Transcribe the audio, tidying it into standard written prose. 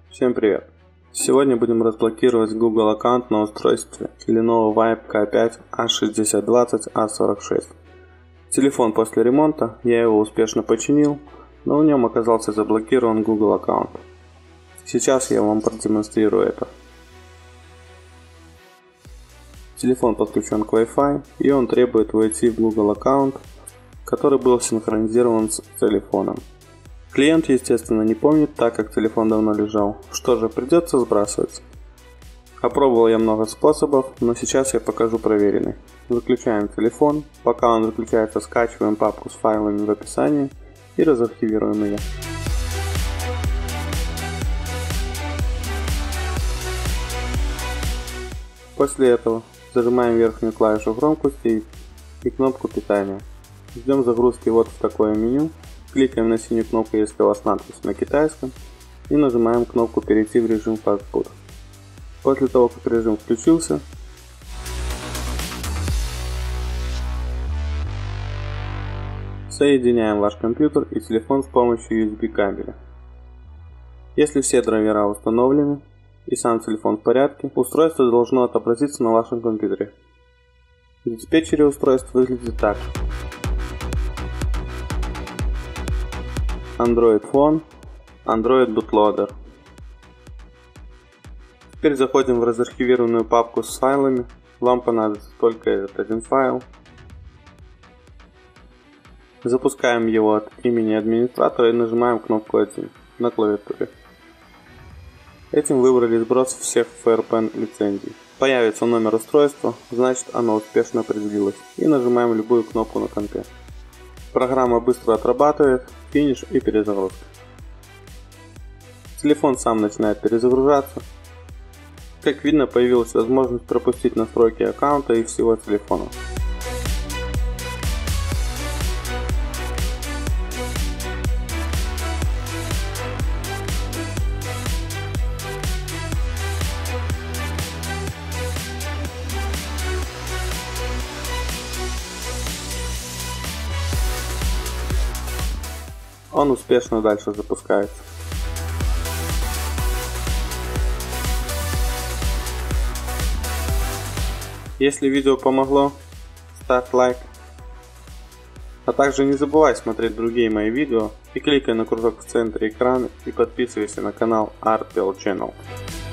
Всем привет! Сегодня будем разблокировать Google аккаунт на устройстве Lenovo Vibe K5 A6020A46. Телефон после ремонта, я его успешно починил, но в нем оказался заблокирован Google аккаунт. Сейчас я вам продемонстрирую это. Телефон подключен к Wi-Fi, и он требует войти в Google аккаунт, который был синхронизирован с телефоном. Клиент, естественно, не помнит, так как телефон давно лежал. Что же, придется сбрасывать. Опробовал я много способов, но сейчас я покажу проверенный. Выключаем телефон, пока он выключается, скачиваем папку с файлами в описании и разархивируем ее. После этого зажимаем верхнюю клавишу громкости и кнопку питания. Ждем загрузки вот в такое меню. Кликаем на синюю кнопку, если у вас надпись на китайском, и нажимаем кнопку «Перейти в режим Fastboot». После того, как режим включился, соединяем ваш компьютер и телефон с помощью USB кабеля. Если все драйвера установлены и сам телефон в порядке, устройство должно отобразиться на вашем компьютере. В диспетчере устройство выглядит так: Android Phone, Android Bootloader. Теперь заходим в разархивированную папку с файлами. Вам понадобится только этот один файл. Запускаем его от имени администратора и нажимаем кнопку 1 на клавиатуре. Этим выбрали сброс всех FreeRPN лицензий. Появится номер устройства, значит оно успешно определилось. И нажимаем любую кнопку на компе. Программа быстро отрабатывает, финиш и перезагрузка. Телефон сам начинает перезагружаться. Как видно, появилась возможность пропустить настройки аккаунта и всего телефона. Он успешно дальше запускается. Если видео помогло, ставь лайк. А также не забывай смотреть другие мои видео и кликай на кружок в центре экрана и подписывайся на канал Art Build Channel.